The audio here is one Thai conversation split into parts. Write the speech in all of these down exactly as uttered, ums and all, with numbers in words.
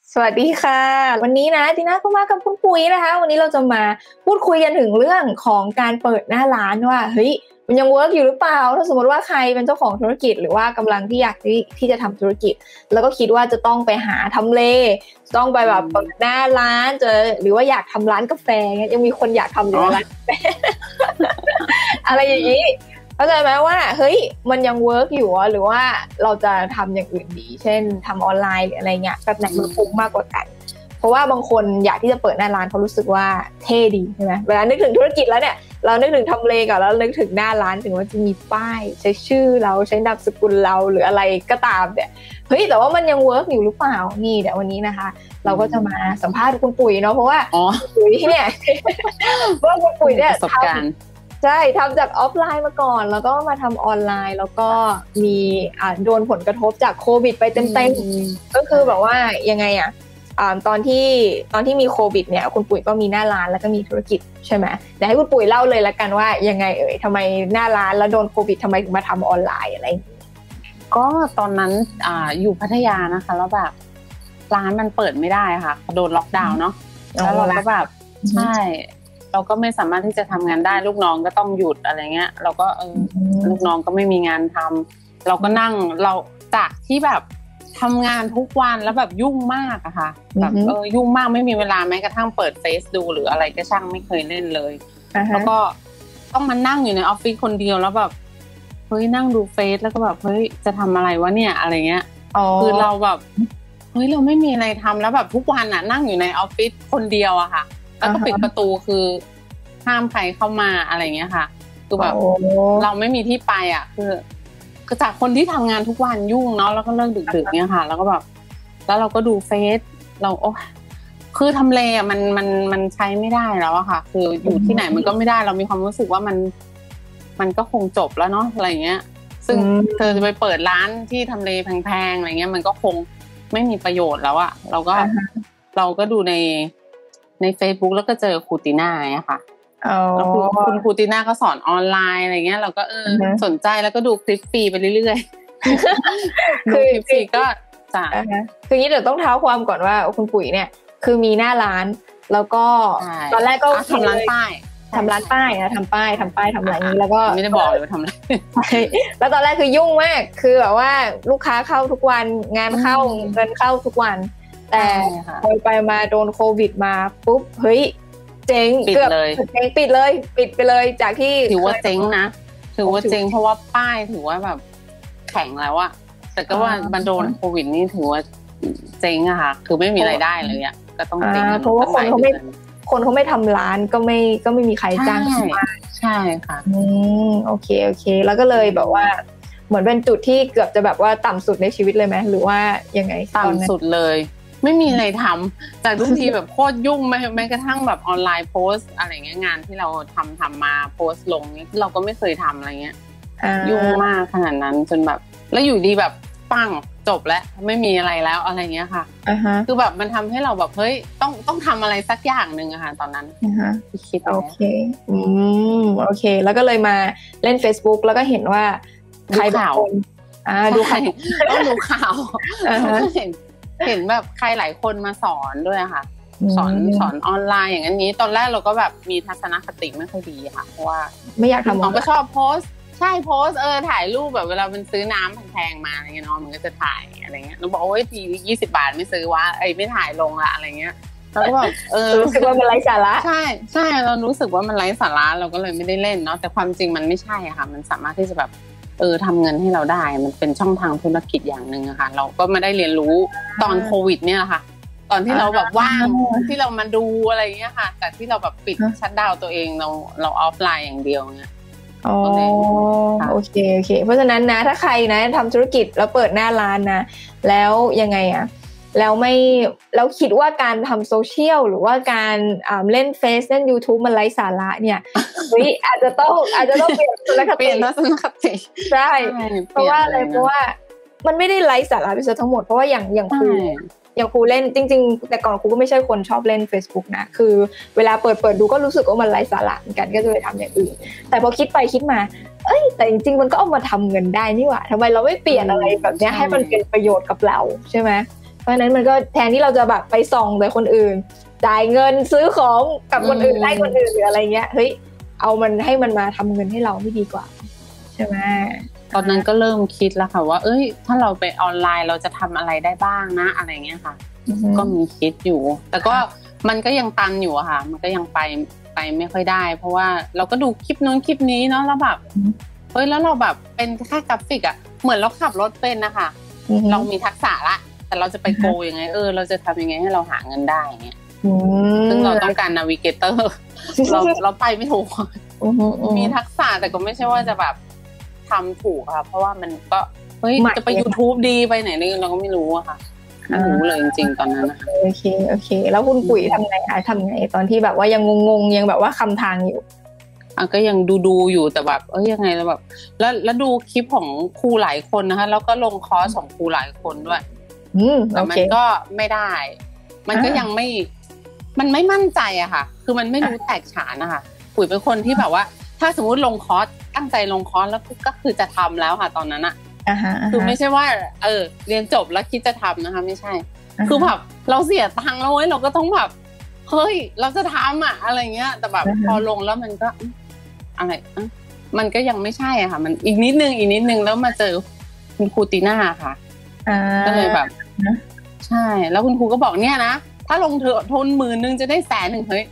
สวัสดีค่ะวันนี้นะทีน่าก็มากับคุณปุ๋ยนะคะวันนี้เราจะมาพูดคุยกันถึงเรื่องของการเปิดหน้าร้านว่าเฮ้ยมันยังเวิร์กอยู่หรือเปล่าถ้าสมมติว่าใครเป็นเจ้าของธุรกิจหรือว่ากำลังที่อยากที่ที่จะทำธุรกิจแล้วก็คิดว่าจะต้องไปหาทำเลต้องไปแบบเปิดหน้าร้านจะหรือว่าอยากทำร้านกาแฟยังมีคนอยากทำอยู่ร้านกาแฟ อะไรอย่างนี้เข้าใจไหมว่าเฮ้ยมันยังเวิร์กอยู่หรือว่าเราจะทำอย่างอื่นดีเช่นทำออนไลน์หรืออะไรเงี้ยแบบไหนมันคุ้มมากกว่ากันเพราะว่าบางคนอยากที่จะเปิดหน้าร้านเขารู้สึกว่าเท่ดีใช่ไหมเวลานึกถึงธุรกิจแล้วเนี่ยเรานึกถึงทำเลก่อนแล้วนึกถึงหน้าร้านถึงว่าจะมีป้ายใช้ชื่อเราใช้นามสกุลเราหรืออะไรก็ตามเนี่ยเฮ้ยแต่ว่ามันยังเวิร์กอยู่หรือเปล่านี่เดี๋ยววันนี้นะคะเราก็จะมาสัมภาษณ์คุณปุ๋ยเนาะเพราะว่าปุ๋ยเนี่ยว่าคุณปุ๋ยเนี่ยประสบการณ์ใช่ทำจากออฟไลน์มาก่อนแล้วก็มาทำออนไลน์แล้วก็มีอ่าโดนผลกระทบจากโควิดไปเต็มๆก็คือแบบว่ายังไงอ่ะอ่าตอนที่ตอนที่มีโควิดเนี่ยคุณปุ๋ยก็มีหน้าร้านแล้วก็มีธุรกิจใช่ไหมเดี๋ยวให้คุณปุ๋ยเล่าเลยละกันว่ายังไงเอ่ยทำไมหน้าร้านแล้วโดนโควิดทำไมถึงมาทำออนไลน์อะไรก็ตอนนั้นอ่าอยู่พัทยานะคะแล้วแบบร้านมันเปิดไม่ได้ค่ะโดนล็อกดาวน์เนาะแล้วเราก็แบบใช่เราก็ไม่สามารถที่จะทำงานได้ลูกน้องก็ต้องหยุดอะไรเงี้ยเราก็เออลูกน้องก็ไม่มีงานทำเราก็นั่งเราจากที่แบบทำงานทุกวันแล้วแบบยุ่งมากอะค่ะแบบเออยุ่งมากไม่มีเวลาแม้กระทั่งเปิดเฟซดูหรืออะไรก็ช่างไม่เคยเล่นเลยแล้วก็ต้องมานั่งอยู่ในออฟฟิศคนเดียวแล้วแบบเฮ้ยนั่งดูเฟซแล้วก็แบบเฮ้ยจะทำอะไรวะเนี่ยอะไรเงี้ยคือเราแบบเฮ้ยเราไม่มีอะไรทำแล้วแบบทุกวันอะนั่งอยู่ในออฟฟิศคนเดียวอะค่ะแล้วก็ปิดประตูคือห้ามใครเข้ามาอะไรเงี้ยค่ะคือแบบเราไม่มีที่ไปอ่ะคือคือจากคนที่ทำงานทุกวันยุ่งเนาะแล้วก็เลิกดึกๆเนี้ยค่ะแล้วก็แบบแล้วเราก็ดูเฟซเราโอ้คือทำเลอ่ะมันมันมันใช้ไม่ได้แล้วอะค่ะคืออยู่ที่ไหนมันก็ไม่ได้เรามีความรู้สึกว่ามันมันก็คงจบแล้วเนาะอะไรเงี้ยซึ่งเธอจะไปเปิดร้านที่ทำเลแพงๆอะไรเงี้ยมันก็คงไม่มีประโยชน์แล้วอะเราก็เราก็ดูในใน Facebook แล้วก็เจอครูติน่าอ่ะค่ะแล้วคุณครูติน่าก็สอนออนไลน์อะไรเงี้ยเราก็เออสนใจแล้วก็ดูคลิปฟรีไปเรื่อยๆคือคลิปฟรีก็จ้ะคือนี้เดี๋ยวต้องเท้าความก่อนว่าคุณปุ๋ยเนี่ยคือมีหน้าร้านแล้วก็ตอนแรกก็ทำร้านป้ายทำร้านป้ายนะทำป้ายทำป้ายทำอะไรนี้แล้วก็ไม่ได้บอกเลยว่าทำอะไรแล้วตอนแรกคือยุ่งมากคือแบบว่าลูกค้าเข้าทุกวันงานเข้าเงินเข้าทุกวันแต่พอไปมาโดนโควิดมาปุ๊บเฮ้ยเจ๊งปิดเลยเจ๊งปิดเลยปิดไปเลยจากที่ถือว่าเจ๊งนะถือว่าเจ๊งเพราะว่าป้ายถือว่าแบบแข็งแล้วอะแต่ก็ว่ามันโดนโควิดนี่ถือว่าเจ๊งอะค่ะคือไม่มีรายได้เลยอะก็ต้องเจ๊งเพราะว่าคนเขาไม่คนเขาไม่ทำร้านก็ไม่ก็ไม่มีใครจ้างใช่ค่ะอืมโอเคโอเคแล้วก็เลยแบบว่าเหมือนเป็นจุดที่เกือบจะแบบว่าต่ำสุดในชีวิตเลยไหมหรือว่ายังไงต่ำสุดเลยไม่มีอะไรทำแต่ทุกทีแบบโคตรยุ่งแม้แม้กระทั่งแบบออนไลน์โพสอะไรเงี้ยงานที่เราทำทำมาโพสลงเนี้ยเราก็ไม่เคยทำอะไรเงี้ยยุ่งมากขนาดนั้นจนแบบแล้วอยู่ดีแบบปังจบแล้วไม่มีอะไรแล้วอะไรเงี้ยค่ะ uh-huh. คือแบบมันทำให้เราแบบเฮ้ยต้องต้องทำอะไรสักอย่างนึงอะค่ะตอนนั้น uh-huh. คิดโอเคอืมโอเคแล้วก็เลยมาเล่น Facebook แล้วก็เห็นว่าใครข่าวอ่าดูข่าวต้องดูข่าวเห็นเห็นแบบใครหลายคนมาสอนด้วยค่ะสอนสอนออนไลน์อย่างนี้ตอนแรกเราก็แบบมีทัศนคติไม่ค่อยดีค่ะเพราะว่าไม่อยากทำน้องก็ชอบโพสใช่โพสเออถ่ายรูปแบบเวลามันซื้อน้ำแพงๆมาอะไรเงี้ยน้องมันก็จะถ่ายอะไรเงี้ยเราบอกโอ้ยทียี่สิบบาทไม่ซื้อวะไอ้ไม่ถ่ายลงละอะไรเงี้ยเราก็แบบเออรู้สึกว่ามันไร้สาระใช่ใช่เรารู้สึกว่ามันไร้สาระเราก็เลยไม่ได้เล่นเนาะแต่ความจริงมันไม่ใช่ค่ะมันสามารถที่จะแบบเออทำเงินให้เราได้มันเป็นช่องทางธุรกิจอย่างนึงอะค่ะเราก็มาได้เรียนรู้ตอนโควิดเนี่ยแหละค่ะตอนที่เราแบบว่างที่เรามาดูอะไรเงี้ยค่ะแต่ที่เราแบบปิดชัตดาวน์ตัวเองเราเราออฟไลน์อย่างเดียวเงี้ยอ๋อโอเคโอเคเพราะฉะนั้นนะถ้าใครนะทำธุรกิจแล้วเปิดหน้าร้านนะแล้วยังไงอะแล้วไม่แล้วคิดว่าการทำโซเชียลหรือว่าการเล่นเฟซเล่น YouTube มันไร้สาระเนี่ยเฮ้ยอาจจะต้องอาจจะต้องเปลี่ยนทัศนคติเปลี่ยนทัศนคติใช่เพราะว่าอะไรเพราะว่ามันไม่ได้ไร้สาระไปซะทั้งหมดเพราะว่าอย่างอย่างครูอย่างครูเล่นจริงๆแต่ก่อนครูก็ไม่ใช่คนชอบเล่น Facebook นะคือเวลาเปิดเปิดดูก็รู้สึกว่ามันไร้สาระเหมือนกันก็จะไปทำอย่างอื่นแต่พอคิดไปคิดมาเอ้ยแต่จริงๆมันก็เอามาทำเงินได้นี่หว่าทำไมเราไม่เปลี่ยนอะไรแบบนี้ให้มันเป็นประโยชน์กับเราใช่ไหมเพราะฉะนั้นมันก็แทนที่เราจะแบบไปส่องแต่คนอื่นจ่ายเงินซื้อของกับคนอื่นให้คนอื่นหรืออะไรเงี้ยเฮ้ยเอามันให้มันมาทำเงินให้เราไม่ดีกว่าใช่ไหมตอนนั้นก็เริ่มคิดแล้วค่ะว่าเอ้ยถ้าเราไปออนไลน์เราจะทำอะไรได้บ้างนะอะไรเงี้ยค่ะก็มีคิดอยู่แต่ก็มันก็ยังตันอยู่อะค่ะมันก็ยังไปไปไม่ค่อยได้เพราะว่าเราก็ดูคลิปนู้นคลิปนี้เนาะแล้วแบบเฮ้ยแล้วเราแบบเป็นแค่กราฟิกอะเหมือนเราขับรถเป็นนะคะเรามีทักษะละแต่เราจะไปโกยังไงเออเราจะทำยังไงให้เราหาเงินได้เงี้ยซึ่งเราต้องการนาวิเกเตอร์เราเราไปไม่ถูกมีทักษะแต่ก็ไม่ใช่ว่าจะแบบทำถูกค่ะเพราะว่ามันก็เฮ้ยจะไป YouTube ดีไปไหนนี่เราก็ไม่รู้อะค่ะไม่รู้เลยจริงๆตอนนั้นนะคะโอเคโอเคแล้วคุณปุ๋ยทำไงคะทำไงตอนที่แบบว่ายังงงๆยังแบบว่าคำทางอยู่อ่ะก็ยังดูๆอยู่แต่แบบเอ้ยยังไงแล้วแบบแล้วแล้วดูคลิปของครูหลายคนนะคะแล้วก็ลงคอร์สของครูหลายคนด้วยแต่มันก็ไม่ได้มันก็ยังไม่มันไม่มั่นใจอะค่ะคือมันไม่รู้แตกฉานนะคะปุ๋ยเป็นคนที่แบบว่าถ้าสมมุติลงคอร์สตั้งใจลงคอร์สแล้วก็คือจะทำแล้วค่ะตอนนั้นอะคือไม่ใช่ว่าเออเรียนจบแล้วคิดจะทำนะคะไม่ใช่คือแบบเราเสียตังค์แล้วเว้ยเราก็ต้องแบบเฮ้ยเราจะทำอะอะไรเงี้ยแต่แบบพอลงแล้วมันก็อะไรมันก็ยังไม่ใช่อะค่ะมันอีกนิดนึงอีกนิดนึงแล้วมาเจอคุณครูตีน่าค่ะก็เลยแบบใช่แล้วคุณครูก็บอกเนี่ยนะถ้าลงทุนหมื่นนึงจะได้แสนหนึ่งเฮ้ย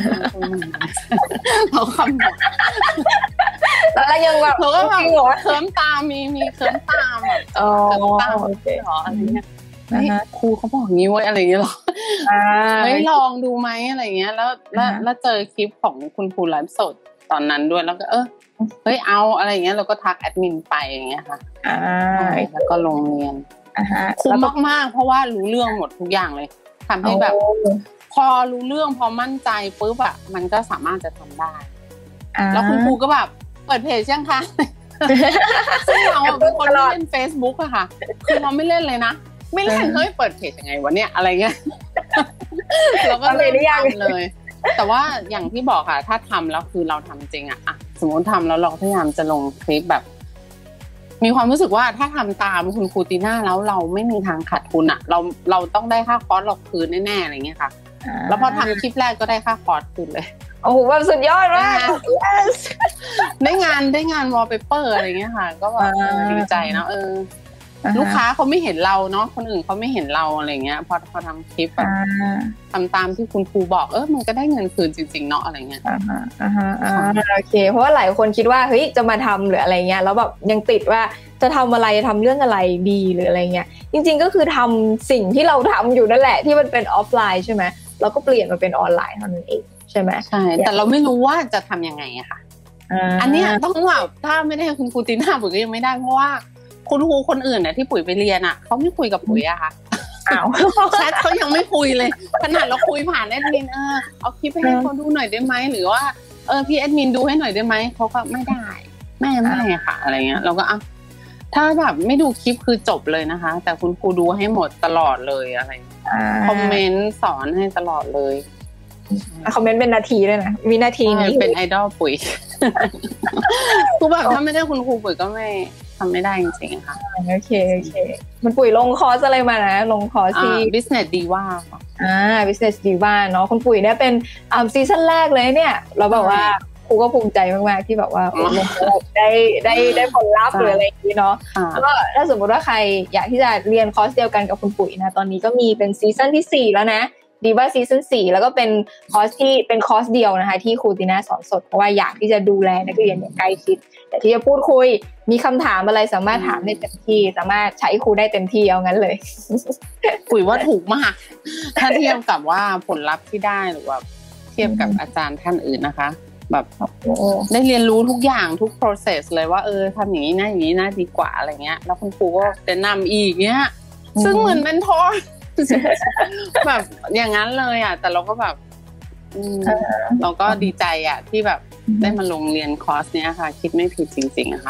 เราคำบอกแล้วยังแบบเราก็แบบเคิร์มตามมีมีเคิร์มตามแบบเคิร์มตามหรออะไรเงี้ยครูเขาบอกงี้ไว้อะไรเงี้ยหรอเฮ้ยลองดูไหมอะไรเงี้ยแล้วแล้วแล้วเจอคลิปของคุณครูไลฟ์สดตอนนั้นด้วยแล้วก็เออเฮ้ยเอาอะไรเงี้ยเราก็ทักแอดมินไปอย่างเงี้ยค่ะแล้วก็ลงเรียนคุ้มมากๆเพราะว่ารู้เรื่องหมดทุกอย่างเลยทำให้แบบพอรู้เรื่องพอมั่นใจปุ๊บอะมันก็สามารถจะทำได้แล้วคุณครูก็แบบเปิดเพจยังคะซึ่งเราเป็นคนที่เล่น Facebook อะค่ะคือเราไม่เล่นเลยนะไม่เล่นเฮ้ยเปิดเพจยังไงวะเนี่ยอะไรเงี้ยเราก็เลยทำเลยแต่ว่าอย่างที่บอกค่ะถ้าทำแล้วคือเราทำจริงอะอะสมมติทำแล้วเราพยายามจะลงคลิปแบบมีความรู้สึกว่าถ้าทำตามคุณครูตีน่าแล้วเราไม่มีทางขาดทุนอะเราเราต้องได้ค่าคอร์สเราคืนแน่ๆอะไรเงี้ยค่ะแล้วพอทำคลิปแรกก็ได้ค่าคอร์สคืนเลยโอ้โหแบบสุดยอดมากได้งานได้งานวอลเปเปอร์อะไรเงี้ยค่ะก็แบบดีใจเนาะเออลูกค้าเขาไม่เห็นเราเนาะคนอื่นเขาไม่เห็นเราอะไรเงี้ยพอพอทำคลิปแบบทำตามที่คุณครูบอกเออมันก็ได้เงินคืนจริงๆเนาะอะไรเงี้ยอ่าฮะอ่าฮะโอเคเพราะว่าหลายคนคิดว่าเฮ้ยจะมาทำหรืออะไรเงี้ยแล้วแบบยังติดว่าจะทำอะไรทำเรื่องอะไรดีหรืออะไรเงี้ยจริงๆก็คือทำสิ่งที่เราทำอยู่นั่นแหละที่มันเป็นออฟไลน์ใช่ไหมเราก็เปลี่ยนมาเป็นออนไลน์เท่านั้นเองใช่ไหมใช่แต่เราไม่รู้ว่าจะทำยังไงอะค่ะอันนี้ต้องแบบถ้าไม่ได้คุณครูตีน่าปุ๋ยก็ยังไม่ได้เพราะว่าคุณครูคนอื่นเนี่ยที่ปุ๋ยไปเรียนอะเขาไม่คุยกับปุ๋ยอะค่ะอ้าวแชทเขายังไม่คุยเลยขนาดเราคุยผ่านแอดมินเออเอาคลิปให้เขาดูหน่อยได้ไหมหรือว่าเออพี่แอดมินดูให้หน่อยได้ไหมเขาก็ไม่ได้แม่ไม่ค่ะอะไรเงี้ยเราก็อ่ะถ้าแบบไม่ดูคลิปคือจบเลยนะคะแต่คุณครูดูให้หมดตลอดเลยอะไรคอมเมนต์สอนให้ตลอดเลยคอมเมนต์เป็นนาทีด้วยนะวินาทีนี้เป็นไอดอลปุ๋ยคือแบบถ้าไม่ได้คุณครูปุ๋ยก็ไม่ทำไม่ได้จริงๆค่ะโอเคโอเคมันปุ๋ยลงคอร์สอะไรมานะลงคอร์สที่ Business Diva ค่ะอ่า Business Diva เนาะคุณปุ๋ยเนี่ยเป็นอ่าซีซั่นแรกเลยเนี่ยเราแบบว่าครูก็ภูมิใจมากๆที่แบบว่าลงได้ได้ได้ผลลัพธ์หรืออะไรอย่างนี้เนาะก็ถ้าสมมติว่าใครอยากที่จะเรียนคอร์สเดียวกันกับคุณปุ๋ยนะตอนนี้ก็มีเป็นซีซั่นที่สี่แล้วนะดีว่าซีซั่นสี่แล้วก็เป็นคอร์สที่เป็นคอร์สเดียวนะคะที่ครูตีน่าสอนสดเพราะว่าอยากที่จะดูแลนักเรียนอย่างใกล้ชิดแต่ที่จะพูดคุยมีคำถามอะไรสามารถถามได้เต็มที่สามารถใช้ครูได้เต็มที่เอางั้นเลยปุ๋ยว่าถูกมากถ้าเทียบกับว่าผลลัพธ์ที่ได้หรือว่าเทียบกับอาจารย์ท่านอื่นนะคะแบบได้เรียนรู้ทุกอย่างทุก process เลยว่าเออทำอย่างนี้นะอย่างนี้นะดีกว่าอะไรเงี้ยแล้วคุณครูก็แนะนำอีกเงี้ยซึ่งเหมือนเมนทอร์แบบอย่างนั้นเลยอ่ะแต่เราก็แบบเราก็ดีใจอ่ะที่แบบได้มาลงเรียนคอร์สเนี้ยค่ะคิดไม่ผิดจริงๆอะค่ะ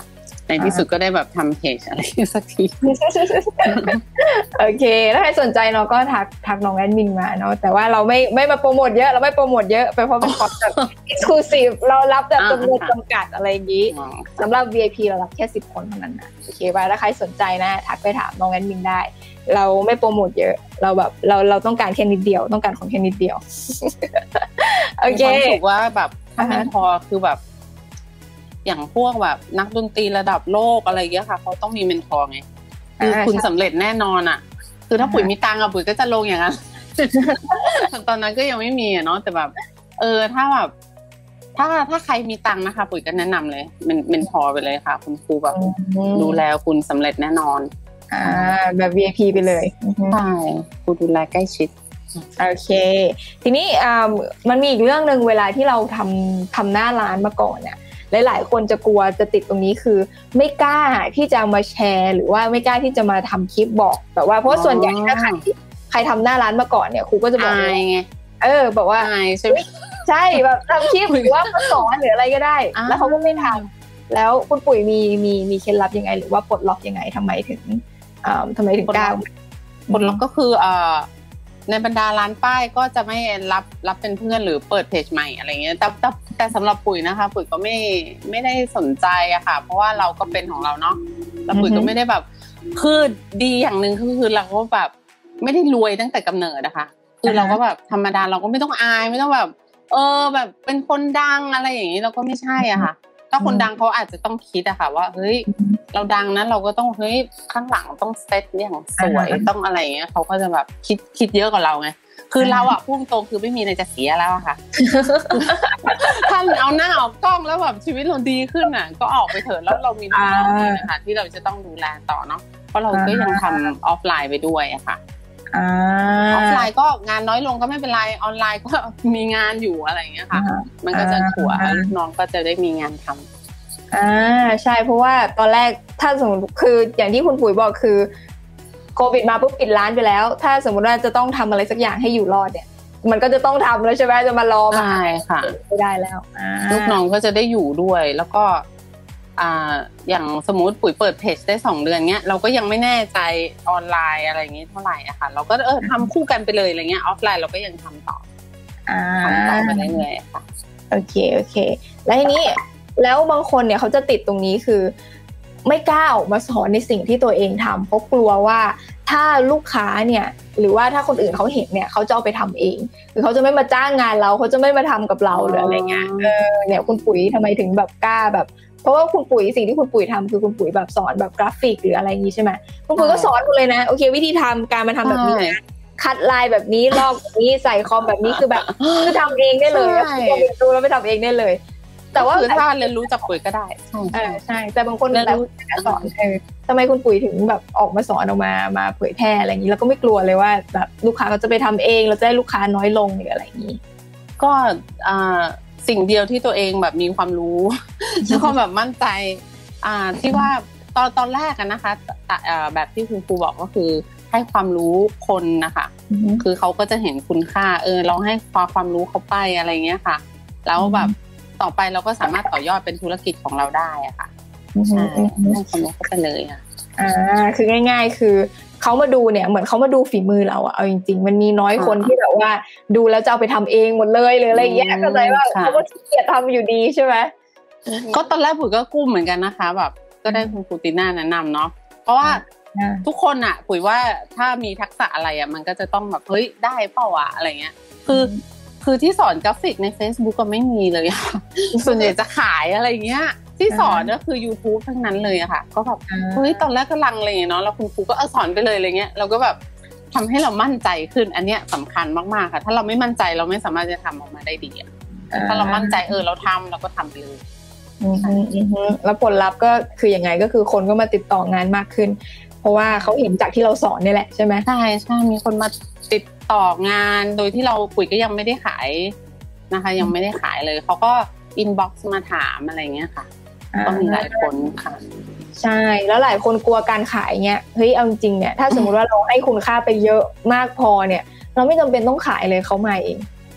ในที่สุดก็ได้แบบทำเพจอะไรสักทีโอเคถ้าใครสนใจเนาะก็ทักทักน้องแอดมินมาเนาะแต่ว่าเราไม่ไม่มาโปรโมทเยอะเราไม่โปรโมทเยอะไปเพราะเป็นคอร์สแบบ exclusive เรารับแบบจำนวนจำกัดอะไรอย่างนี้สำหรับ วี ไอ พี เรารับแค่สิบคนเท่านั้นนะโอเคไว้ถ้าใครสนใจนะทักไปถามน้องแอดมินได้เราไม่โปรโมทเยอะเราแบบเราเราต้องการแค่นิดเดียวต้องการคนแค่นิดเดียวโอเครู้สึกว่าแบบถ้าเป็นพอคือแบบอย่างพวกแบบนักดนตรีระดับโลกอะไรเงี้ยค่ะเขาต้องมีเมนทอร์ไงคือคุณสำเร็จแน่นอนอ่ะคือถ้าปุ๋ยมีตังค์อะปุ๋ยก็จะลงอย่างนั้นตอนนั้นก็ยังไม่มีอะเนาะแต่แบบเออถ้าแบบถ้าถ้าใครมีตังค์นะคะปุ๋ยก็แนะนำเลยเมนเมนทอร์ไปเลยค่ะคุณครูแบบดูแลคุณสำเร็จแน่นอนอ่าแบบ วี ไอ พี ไปเลยใช่ครูดูแลใกล้ชิดโอเคทีนี้อ่ามันมีอีกเรื่องนึงเวลาที่เราทำทำหน้าร้านมาก่อนเนี่ยหลายๆคนจะกลัวจะติดตรงนี้คือไม่กล้าที่จะมาแชร์หรือว่าไม่กล้าที่จะมาทำคลิปบอกแต่ว่าเพราะส่วนใหญ่ถ้าใครใครทำหน้าร้านมาก่อนเนี่ยครูก็จะบอกไงเออบอกว่าใช่ไหมใช่แบบทำคลิปหรือว่ามาสอนหรืออะไรก็ได้แล้วเขาก็ไม่ทำแล้วคุณปุ๋ยมีมีมีเคล็ดลับยังไงหรือว่าปลดล็อกยังไงทำไมถึงอ่าทำไมถึงกล้าปลดล็อกก็คืออ่าในบรรดาร้านป้ายก็จะไม่รับรับเป็นเพื่อนหรือเปิดเพจใหม่อะไรเงี้ยแต่แต่แต่สำหรับปุ๋ยนะคะปุ๋ยก็ไม่ไม่ได้สนใจอะค่ะเพราะว่าเราก็เป็นของเราเนาะแล้วปุ๋ยก็ไม่ได้แบบคือดีอย่างนึงคือคือเราก็แบบไม่ได้รวยตั้งแต่กำเนิดนะคะคือเราก็แบบธรรมดาเราก็ไม่ต้องอายไม่ต้องแบบเออแบบเป็นคนดังอะไรอย่างนี้เราก็ไม่ใช่อะค่ะถ้าคนดังเขาอาจจะต้องคิดอะค่ะว่าเฮ้ยเราดังนะเราก็ต้องเฮ้ยข้างหลังต้องเซตอย่างสวยต้องอะไรอย่างเงี้ยเขาก็จะแบบคิดคิดเยอะกว่าเราไงคือเราอะพุ่งตรงคือไม่มีอะไรจะเสียแล้วอะค่ะท่านเอาหน้าออกกล้องแล้วแบบชีวิตเราดีขึ้นอะก็ออกไปเถอะแล้วเรามีน้องๆนะคะที่เราจะต้องดูแลต่อเนาะเพราะเราก็ยังทำออฟไลน์ไปด้วยอะค่ะออฟไลน์ก็งานน้อยลงก็ไม่เป็นไรออนไลน์ก็มีงานอยู่อะไรอย่างเงี้ยค่ะมันก็จะถัวลูกน้องก็จะได้มีงานทำอ่าใช่เพราะว่าตอนแรกถ้าสมมติคืออย่างที่คุณปุ๋ยบอกคือโควิดมาปุ๊บปิดร้านไปแล้วถ้าสมมติว่าจะต้องทำอะไรสักอย่างให้อยู่รอดเนี่ยมันก็จะต้องทำแล้วใช่ไหมจะมารอมาใช่ค่ะไม่ได้แล้วลูกน้องก็จะได้อยู่ด้วยแล้วก็อ่าอย่างสมมุติปุ๋ยเปิดเพจได้สองเดือนเงี้ยเราก็ยังไม่แน่ใจออนไลน์อะไรอย่างงี้เท่าไหร่อะค่ะเราก็เออทำคู่กันไปเลยอะไรเงี้ยออฟไลน์เราก็ยังทำต่อทำต่อไปเรื่อยๆค่ะโอเคโอเคแล้วทีนี้แล้วบางคนเนี่ยเขาจะติดตรงนี้คือไม่กล้าออกมาสอนในสิ่งที่ตัวเองทำเพราะกลัวว่าถ้าลูกค้าเนี่ยหรือว่าถ้าคนอื่นเขาเห็นเนี่ยเขาจะเอาไปทำเองหรือเขาจะไม่มาจ้างงานเราเขาจะไม่มาทำกับเราหรืออะไรเงี้ยเออเนี่ยคุณปุ๋ยทำไมถึงแบบกล้าแบบเพราะว่าคุณปุ๋ยสิ่งที่คุณปุ๋ยทำคือคุณปุ๋ยแบบสอนแบบกราฟิกหรืออะไรอย่างนี้ใช่ไหมคุณปุ๋ยก็สอนหมดเลยนะโอเควิธีทำการมาทำแบบนี้คัดลายแบบนี้ลอกแบบนี้ใส่คอมแบบนี้คือแบบคือทำเองได้เลยพอเรียนรู้แล้วไปทำเองได้เลยแต่ว่าถ้าเรียนรู้จากปุ๋ยก็ได้ใช่ใช่แต่บางคนแล้วสอนเออทำไมคุณปุ๋ยถึงแบบออกมาสอนออกมามาเผยแพร่อะไรอย่างนี้แล้วก็ไม่กลัวเลยว่าแบบลูกค้าเขาจะไปทำเองเราจะได้ลูกค้าน้อยลงหรืออะไรอย่างนี้ก็อ่าสิ่งเดียวที่ตัวเองแบบมีความรู้แล้วก็แบบมั่นใจอ่าที่ว่าตอนตอนแรกกันนะคะแบบที่คุณครูบอกก็คือให้ความรู้คนนะคะคือเขาก็จะเห็นคุณค่าเออเราให้ความความรู้เขาไปอะไรเงี้ยค่ะแล้วแบบต่อไปเราก็สามารถต่อยอดเป็นธุรกิจของเราได้อะค่ะใช่ให้ความรู้เขาไปเลยค่ะอ่าคือง่ายๆคือเขามาดูเนี่ยเหมือนเขามาดูฝีมือเราอะเอาจริงๆมันมีน้อยคนที่แบบว่าดูแล้วจะเอาไปทำเองหมดเลยหรืออะไรอย่างเงี้ยเข้าใจว่าเขาก็ขี้เกียจทำอยู่ดีใช่ไหมก็ตอนแรกปุ๋ยก็กุ้มเหมือนกันนะคะแบบก็ได้คุณครูตีน่าแนะนำเนาะเพราะว่าทุกคนอะปุ๋ยว่าถ้ามีทักษะอะไรอะมันก็จะต้องแบบเฮ้ยได้เปล่าวะอะไรเงี้ยคือคือที่สอนกราฟิกใน Facebook ก็ไม่มีเลยอะส่วนใหญ่จะขายอะไรเงี้ยที่สอนก็คือ YouTube ทั้งนั้นเลยอะค่ะก็แบบเฮ้ยตอนแรกก็ลังเลเนาะแล้วคุณครูก็เออสอนไปเลยอะไรเงี้ยเราก็แบบทำให้เรามั่นใจขึ้นอันเนี้ยสำคัญมากๆค่ะถ้าเราไม่มั่นใจเราไม่สามารถจะทำออกมาได้ดีอะถ้าเรามั่นใจเออเราทำเราก็ทำไปเลยแล้วผลลัพธ์ก็คือยังไงก็คือคนก็มาติดต่องานมากขึ้นเพราะว่าเขาเห็นจากที่เราสอนนี่แหละใช่ไหมใช่ใช่มีคนมาติดต่องานโดยที่เราปุ๋ยก็ยังไม่ได้ขายนะคะยังไม่ได้ขายเลยเขาก็อินบ็อกซ์มาถามอะไรเงี้ยค่ะก็มีหลายคนค่ะใช่แล้วหลายคนกลัวการขายเงี้ยเฮ้ยเอาจริงเนี่ยถ้าสมมติว่าเราให้คุณค่าไปเยอะมากพอเนี่ยเราไม่จำเป็นต้องขายเลยเขามาเอง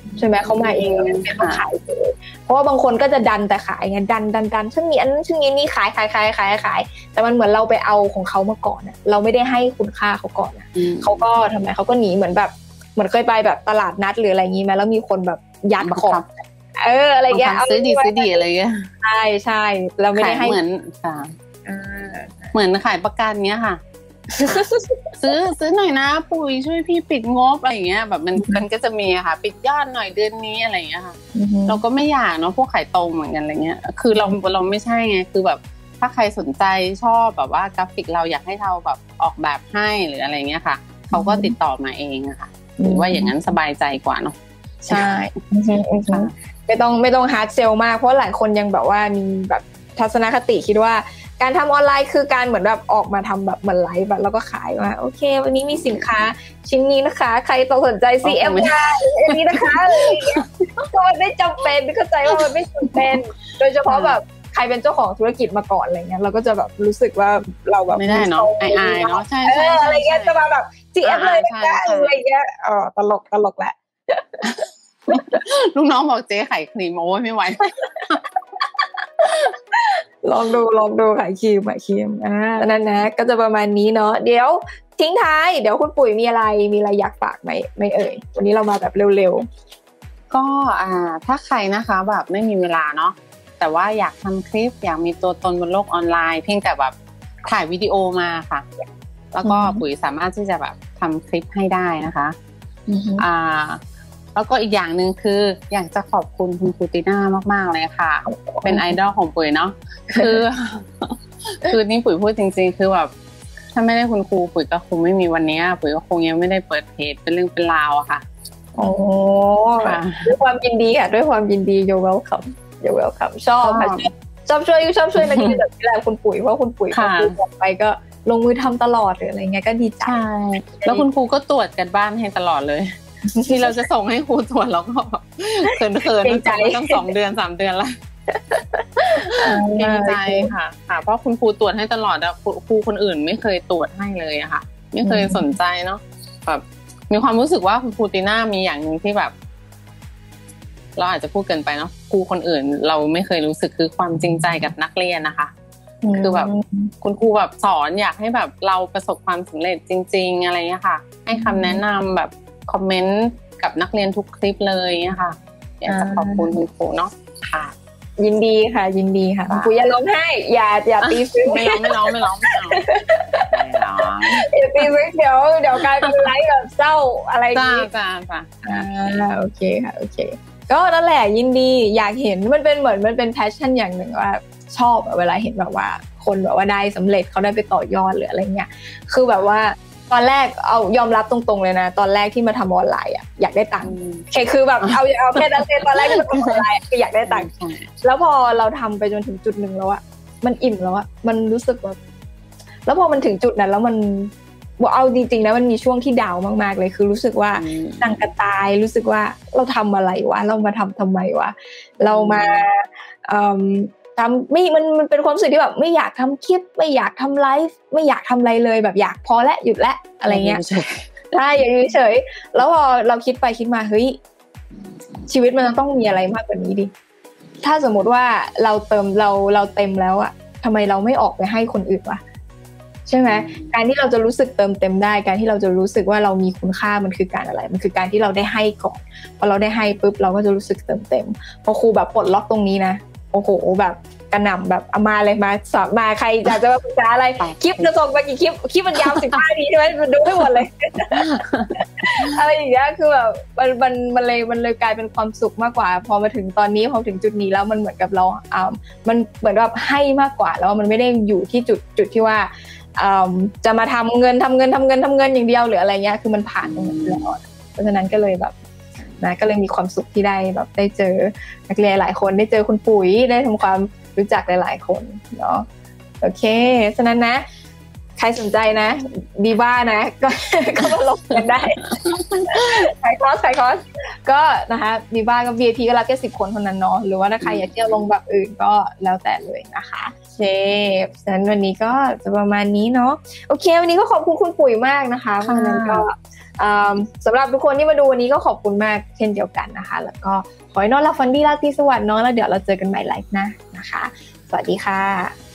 ใช่ไหมเขามาเองแล้วไม่ต้องขายเลยเพราะว่าบางคนก็จะดันแต่ขายไงดันดันดันซึ่งมีอันนั้นซึ่งนี้นี่ขายขายขายขายขายแต่มันเหมือนเราไปเอาของเขามาก่อนอ่ะเราไม่ได้ให้คุณค่าเขาก่อนอ่ะเขาก็ทำไมเขาก็หนีเหมือนแบบเหมือนเคยไปแบบตลาดนัดหรืออะไรงี้ไหมแล้วมีคนแบบยัดของเอออะไรเงี้ยซื้อดีซื้อดีอะไรเงี้ยใช่ใช่เราไม่ได้ให้เหมือนค่ะเหมือนขายประกันเนี้ยค่ะซื้อซื้อหน่อยนะปุ๋ยช่วยพี่ปิดงบอะไรอย่างเงี้ยแบบมันมันก็จะมีค่ะปิดยอดหน่อยเดือนนี้อะไรอย่างเงี้ยค่ะเราก็ไม่อยากเนาะพวกขายตรงเหมือนกันอะไรเงี้ยคือเราเราไม่ใช่ไงคือแบบถ้าใครสนใจชอบแบบว่ากราฟิกเราอยากให้เราแบบออกแบบให้หรืออะไรเงี้ยค่ะเขาก็ติดต่อมาเองอะค่ะหรือว่าอย่างนั้นสบายใจกว่าเนาะใช่ไม่ต้องไม่ต้องฮาร์ดเซลมากเพราะหลายคนยังแบบว่ามีแบบทัศนคติคิดว่าการทำออนไลน์คือการเหมือนแบบออกมาทำแบบเหมือนไลฟ์แบบแล้วก็ขายว่าโอเควันนี้มีสินค้าชิ้นนี้นะคะใครต้องสนใจ ซี เอ็ม ได้อันนี้นะคะอะไรอย่างเงี้ยก็มันไม่จำเป็นเข้าใจว่ามันไม่จำเป็นโดยเฉพาะแบบใครเป็นเจ้าของธุรกิจมาก่อนอะไรเงี้ยเราก็จะแบบรู้สึกว่าเราแบบไม่ได้เนาะอายๆเนาะใช่ๆอะไรเงี้ยจะมาแบบ ซี เอ็ม เลยนะคะอะไรเงี้ยเออตลกตลกแหละลูกน้องบอกเจ๊ไข่ครีมโอ้ยไม่ไหวลองดูลองดูขายครีมขายครีมอ่านั่นนะก็จะประมาณนี้เนาะเดี๋ยวทิ้งท้ายเดี๋ยวคุณปุ๋ยมีอะไรมีอะไรอยากฝากไหมไม่เอ่ยวันนี้เรามาแบบเร็วๆก็อ่าถ้าใครนะคะแบบไม่มีเวลาเนาะแต่ว่าอยากทำคลิปอยากมีตัวตนบนโลกออนไลน์เพียงแต่แบบถ่ายวิดีโอมาค่ะแล้วก็ปุ๋ยสามารถที่จะแบบทำคลิปให้ได้นะคะอ่าแล้วก็อีกอย่างหนึ่งคืออยากจะขอบคุณคุณครูติน่ามากๆเลยค่ะเป็นไอดอลของปุ๋ยเนาะคือคือนี่ปุ๋ยพูดจริงๆคือแบบถ้าไม่ได้คุณครูปุ๋ยก็คงไม่มีวันนี้ปุ๋ยก็คงยังไม่ได้เปิดเพจเป็นเรื่องเป็นราวอะค่ะโอ้ด้วยความยินดีค่ะด้วยความยินดี you're welcome you're welcome ชอบค่ะชอบช่วยชอบช่วยนักเรียนแบบนี้แหละคุณปุ๋ยเพราะคุณปุ๋ยคุณครูบอกไปก็ลงมือทำตลอดหรืออะไรเงี้ยก็ดีใจแล้วคุณครูก็ตรวจกันบ้านให้ตลอดเลยที่เราจะส่งให้ครูตรวจแล้วก็เขินเขินต้องสองเดือนสามเดือนละเกรงใจค่ะค่ะเพราะคุณครูตรวจให้ตลอดอะครูคนอื่นไม่เคยตรวจให้เลยอะค่ะไม่เคยสนใจเนาะแบบมีความรู้สึกว่าคุณครูตีน่ามีอย่างนึงที่แบบเราอาจจะพูดเกินไปเนาะครูคนอื่นเราไม่เคยรู้สึกคือความจริงใจกับนักเรียนนะคะคือแบบคุณครูแบบสอนอยากให้แบบเราประสบความสำเร็จจริงๆอะไรเงี้ยค่ะให้คำแนะนำแบบคอมเมนต์กับนักเรียนทุกคลิปเลยนะคะอยากจะขอบคุณคุณครูเนาะค่ะยินดีค่ะยินดีค่ะครูอย่าร้องไห้อย่าอย่าตีซึ้งไม่ร้องไม่ร้องไม่ร้องไม่ร้องไม่ร้องอย่าตีซึ้งเดี๋ยวเดี๋ยวกลายเป็นไลฟ์แบบเศร้าอะไรจ้าจ้าจ้าอ่าโอเคค่ะโอเคก็นั่นแหละยินดีอยากเห็นมันเป็นเหมือนมันเป็นแพชชั่นอย่างหนึ่งว่าชอบเวลาเห็นแบบว่าคนแบบว่าได้สำเร็จเขาได้ไปต่อยอดหรืออะไรเงี้ยคือแบบว่าตอนแรกเอายอมรับตรงๆเลยนะตอนแรกที่มาทำออนไลน์อ่ะอยากได้ตังค์แค่คือแบบเอาเอาแค่นั้นเองตอนแรกที่มาทำออนไลน์คืออยากได้ตังค์แล้วพอเราทำไปจนถึงจุดหนึ่งแล้วอะมันอิ่มแล้วอะมันรู้สึกแบบแล้วพอมันถึงจุดนั้นแล้วมันเอาจริงๆนะมันมีช่วงที่ดาวมากๆเลยคือรู้สึกว่าตังกระตายรู้สึกว่าเราทำอะไรวะเรามาทำทำไมวะเรามาทำไม่มันมันเป็นความรู้สึกที่แบบไม่อยากทำคลิปไม่อยากทำไลฟ์ไม่อยากทำอะไรเลยแบบอยากพอและหยุดและอะไรเงี้ยใช่อย่างนี้เฉยแล้วพอเราคิดไปคิดมาเฮ้ยชีวิตมันต้องมีอะไรมากกว่านี้ดิถ้าสมมติว่าเราเติมเราเราเต็มแล้วอะทำไมเราไม่ออกไปให้คนอื่นวะใช่ไหมการที่เราจะรู้สึกเติมเต็มได้การที่เราจะรู้สึกว่าเรามีคุณค่ามันคือการอะไรมันคือการที่เราได้ให้ก่อนพอเราได้ให้ปุ๊บเราก็จะรู้สึกเติมเต็มพอครูแบบปลดล็อกตรงนี้นะโอ้โหแบบกระหน่ำแบบเอามาเลยมาสอบมาใครอยากจะมาปรึกษาอะไรคลิปจะส่งไปกี่คลิปคลิปมันยาวสิบห้านาทีใช่ไหมมันดูให้หมดเลยอะไรอย่างเงี้ยคือแบบมันมันมันเลยมันเลยกลายเป็นความสุขมากกว่าพอมาถึงตอนนี้พอถึงจุดนี้แล้วมันเหมือนกับเราอ่ามันเหมือนแบบให้มากกว่าแล้วมันไม่ได้อยู่ที่จุดจุดที่ว่าอ่าจะมาทำเงินทำเงินทำเงินทำเงินอย่างเดียวหรืออะไรเงี้ยคือมันผ่านตรงนั้นแล้วเพราะฉะนั้นก็เลยแบบนะก็เลยมีความสุขที่ได้แบบได้เจอนักเรียนหลายคนได้เจอคุณปุ๋ยได้ทำความรู้จักหลายๆคนเนาะโอเคฉะนั้นนะใครสนใจนะดีบ้านะก็ก็มาลงกันได้ขายคอร์สขายคอร์สก็นะคะดีบ้ากับ วี ไอ พี ก็รับแค่สิบคนเท่านั้นเนาะหรือว่าถ้าใครอยากเที่ยวลงแบบอื่นก็แล้วแต่เลยนะคะเชฟฉะนั้นวันนี้ก็จะประมาณนี้เนาะโอเควันนี้ก็ขอบคุณคุณปุ๋ยมากนะคะเพราะฉะนั้นก็สำหรับทุกคนที่มาดูวันนี้ก็ขอบคุณมากเช่นเดียวกันนะคะแล้วก็ขอให้นอนหลับฝันดีราตรีสวัสดิ์เนาะแล้วเดี๋ยวเราเจอกันใหม่ไลฟ์หน้านะคะสวัสดีค่ะ